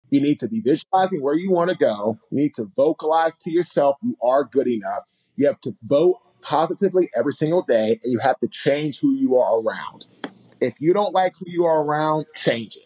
You need to be visualizing where you want to go. You need to vocalize to yourself you are good enough. You have to vote positively every single day, and you have to change who you are around. If you don't like who you are around, change it.